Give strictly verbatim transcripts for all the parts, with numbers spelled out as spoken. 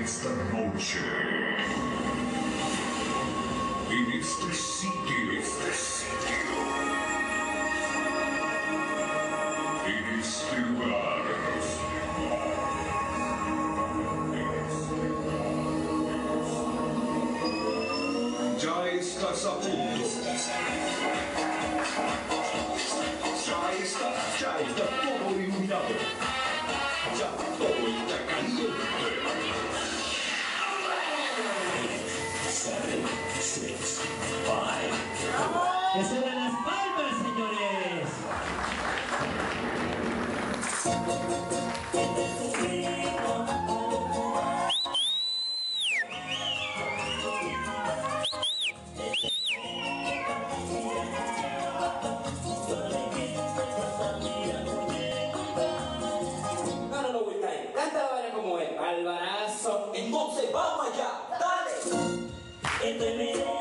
esta noche, en este sitio, este sitio, en este lugar, ya estás a punto. Ya está, ya está todo iluminado. Ya todo está caliente. seven, six, five, four. ¡Que suenan las palmas, señores! Ahora no, Wiltai, canta la vaina como es, Alvarazo. Entonces vamos allá, dale. Este video.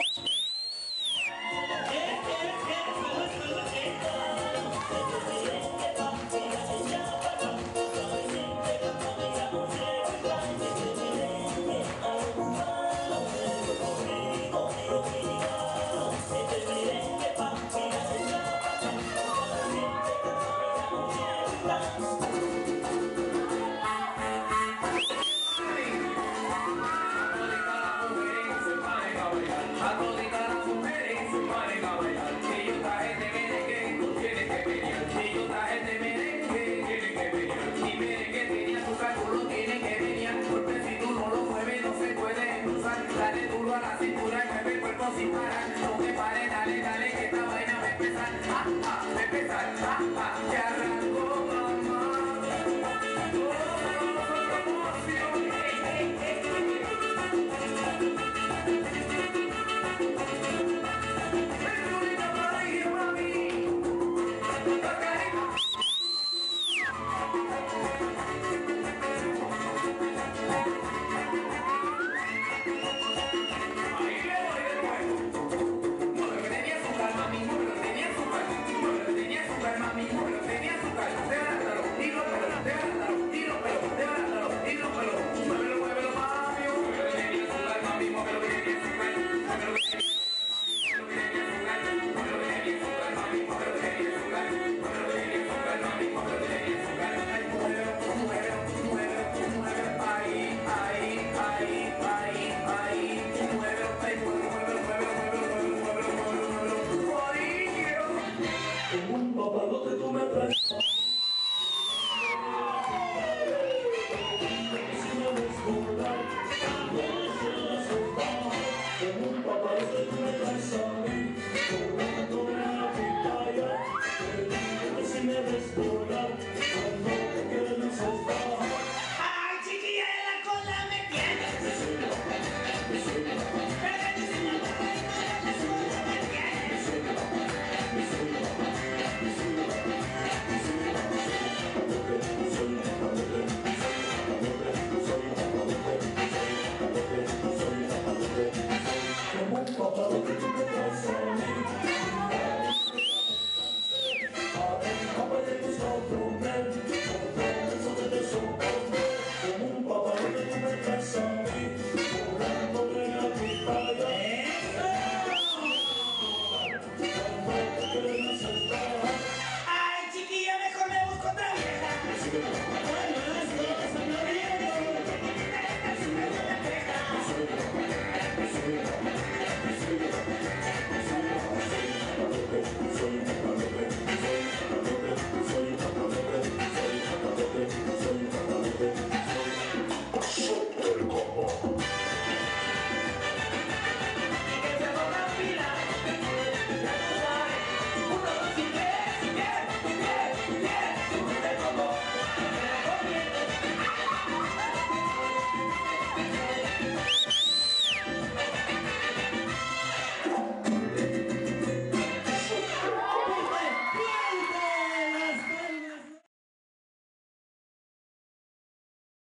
Dale duro a la cintura y mueve el cuerpo sin parar.